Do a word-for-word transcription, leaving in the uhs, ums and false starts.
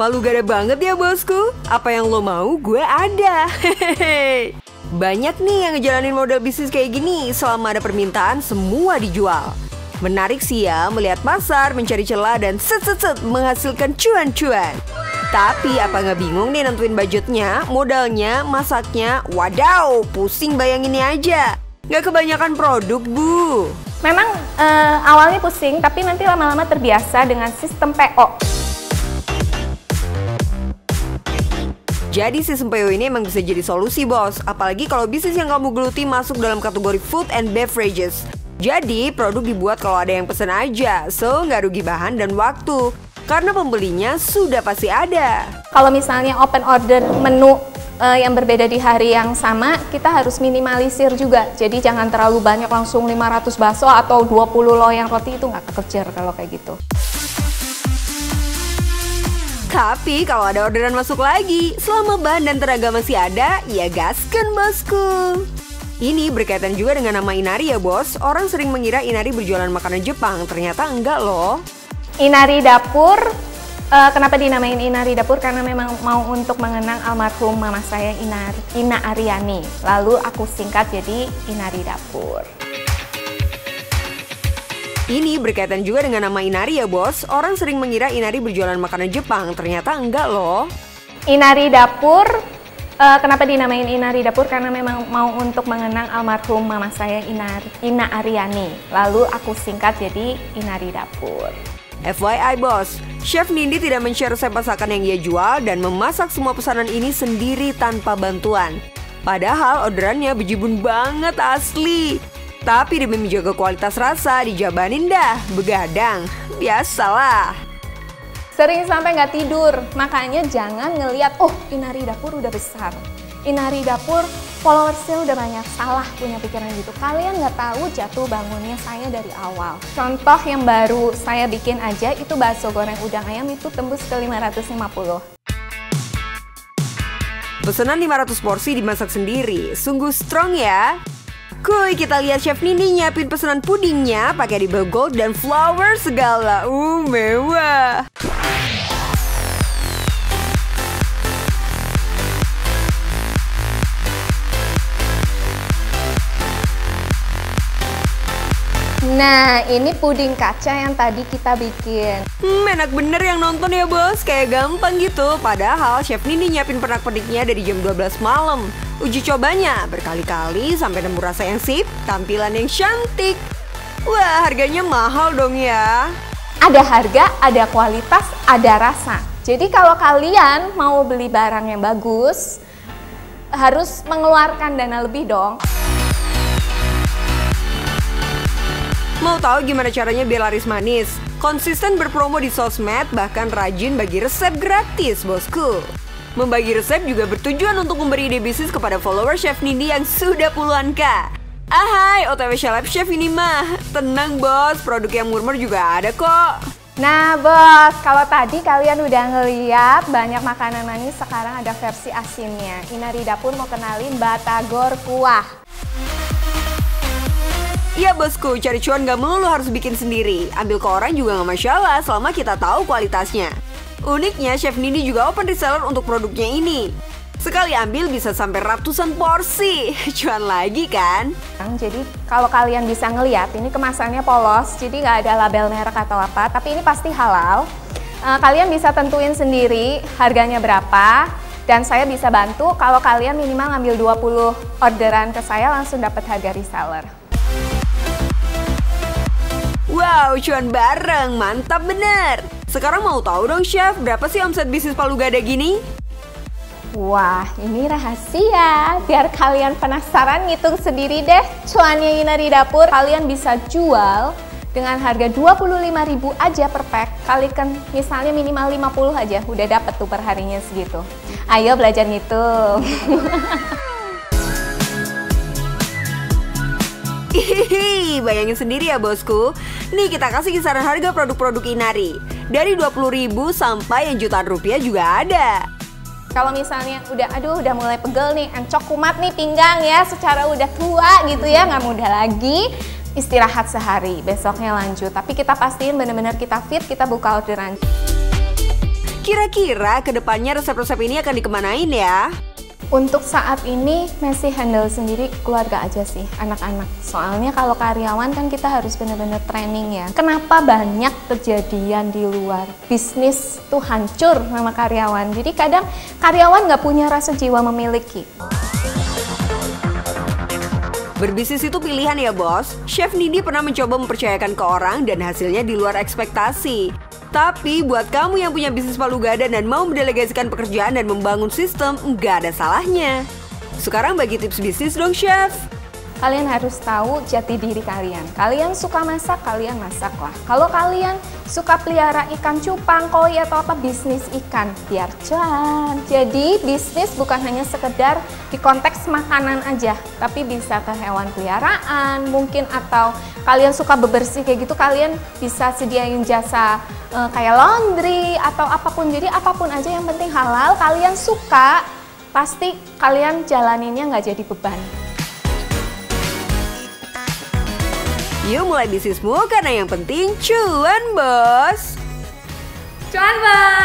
Palu gada banget ya bosku. Apa yang lo mau gue ada. Hehehe. Banyak nih yang ngejalanin model bisnis kayak gini. Selama ada permintaan semua dijual. Menarik sih ya melihat pasar mencari celah dan set-set-set menghasilkan cuan-cuan. Tapi apa nggak bingung nih nentuin budgetnya, modalnya, masaknya? Wadaw, pusing bayanginnya aja. Nggak kebanyakan produk bu. Memang uh, awalnya pusing, tapi nanti lama-lama terbiasa dengan sistem P O. Jadi sistem P O ini emang bisa jadi solusi bos. Apalagi kalau bisnis yang kamu geluti masuk dalam kategori food and beverages. Jadi produk dibuat kalau ada yang pesen aja, so nggak rugi bahan dan waktu. Karena pembelinya sudah pasti ada. Kalau misalnya open order menu uh, yang berbeda di hari yang sama, kita harus minimalisir juga. Jadi jangan terlalu banyak langsung lima ratus bakso atau dua puluh loyang roti, itu nggak kekejar kalau kayak gitu. Tapi kalau ada orderan masuk lagi, selama bahan dan tenaga masih ada, ya gaskan bosku. Ini berkaitan juga dengan nama Inari ya bos. Orang sering mengira Inari berjualan makanan Jepang, ternyata enggak loh. Inari Dapur, uh, kenapa dinamain Inari Dapur? Karena memang mau untuk mengenang almarhum mama saya Inar, Ina Aryani. Lalu aku singkat jadi Inari Dapur. Ini berkaitan juga dengan nama Inari ya bos. Orang sering mengira Inari berjualan makanan Jepang, ternyata enggak loh. Inari Dapur, uh, kenapa dinamain Inari Dapur? Karena memang mau untuk mengenang almarhum mama saya Inar, Ina Aryani. Lalu aku singkat jadi Inari Dapur. F Y I bos, Chef Nindi tidak men-share resep masakan yang ia jual dan memasak semua pesanan ini sendiri tanpa bantuan. Padahal orderannya bejibun banget asli. Tapi demi menjaga kualitas rasa, dijabanin dah, begadang. Biasalah. Sering sampai nggak tidur, makanya jangan ngelihat, oh Inari Dapur udah besar. Inari Dapur followersnya udah banyak, salah punya pikiran gitu. Kalian nggak tahu jatuh bangunnya saya dari awal. Contoh yang baru saya bikin aja itu bakso goreng udang ayam itu tembus ke lima ratus lima puluh. Pesanan lima ratus porsi dimasak sendiri, sungguh strong ya. Kuy, kita lihat Chef Nindi nyiapin pesanan pudingnya pakai ribble gold dan flower segala. Uh, mewah. Nah, ini puding kaca yang tadi kita bikin. Hmm, enak bener yang nonton ya bos, kayak gampang gitu. Padahal Chef Nindi nyiapin pernak-perniknya dari jam dua belas malam. Uji cobanya berkali-kali sampai nemu rasa yang sip, tampilan yang cantik. Wah, harganya mahal dong ya. Ada harga, ada kualitas, ada rasa. Jadi kalau kalian mau beli barang yang bagus, harus mengeluarkan dana lebih dong. Mau tahu gimana caranya biar laris manis? Konsisten berpromo di sosmed, bahkan rajin bagi resep gratis, bosku. Membagi resep juga bertujuan untuk memberi ide bisnis kepada follower Chef Nindi yang sudah puluhan K. Ahai, O T W Celeb Chef ini mah. Tenang bos, produk yang murmur juga ada kok. Nah bos, kalau tadi kalian udah ngeliat banyak makanan manis, sekarang ada versi asinnya. Inari Dapur mau kenalin batagor kuah. Iya bosku, cari cuan gak melulu harus bikin sendiri. Ambil ke orang juga gak masalah selama kita tahu kualitasnya. Uniknya, Chef Nindi juga open reseller untuk produknya ini. Sekali ambil bisa sampai ratusan porsi. Cuan lagi kan? Jadi kalau kalian bisa ngeliat, ini kemasannya polos, jadi gak ada label merek atau apa. Tapi ini pasti halal. Uh, kalian bisa tentuin sendiri harganya berapa. Dan saya bisa bantu kalau kalian minimal ngambil dua puluh orderan ke saya langsung dapat harga reseller. Wow, cuan bareng, mantap bener. Sekarang mau tahu dong Chef, berapa sih omset bisnis Palu Gada gini? Wah, ini rahasia. Biar kalian penasaran, ngitung sendiri deh cuannya Inari Dapur. Kalian bisa jual dengan harga dua puluh lima ribu aja per pack. Kalikan misalnya minimal lima puluh aja, udah dapet tuh per harinya segitu. Ayo belajar ngitung. Hihihi, bayangin sendiri ya bosku. Nih kita kasih kisaran harga produk-produk Inari. Dari dua puluh ribu sampai yang jutaan rupiah juga ada. Kalau misalnya udah, aduh udah mulai pegel nih, encok kumat nih pinggang ya, secara udah tua gitu ya, nggak muda lagi, istirahat sehari, besoknya lanjut. Tapi kita pastiin bener-bener kita fit, kita buka orderan. Kira-kira kedepannya resep-resep ini akan dikemanain ya? Untuk saat ini masih handle sendiri keluarga aja sih, anak-anak. Soalnya kalau karyawan kan kita harus benar-benar training ya. Kenapa banyak kejadian di luar? Bisnis tuh hancur sama karyawan. Jadi kadang karyawan nggak punya rasa jiwa memiliki. Berbisnis itu pilihan ya bos. Chef Nidi pernah mencoba mempercayakan ke orang dan hasilnya di luar ekspektasi. Tapi buat kamu yang punya bisnis palu gada dan mau mendelegasikan pekerjaan dan membangun sistem, nggak ada salahnya. Sekarang bagi tips bisnis dong chef. Kalian harus tahu jati diri kalian. Kalian suka masak, kalian masaklah. Kalau kalian suka pelihara ikan cupang, koi atau apa, bisnis ikan, biar cuan. Jadi bisnis bukan hanya sekedar di konteks makanan aja, tapi bisa ke hewan peliharaan, mungkin atau kalian suka bebersih kayak gitu, kalian bisa sediain jasa e, kayak laundry atau apapun. Jadi apapun aja yang penting halal, kalian suka, pasti kalian jalaninnya nggak jadi beban. Yuk mulai bisnismu karena yang penting cuan bos. Cuan bos!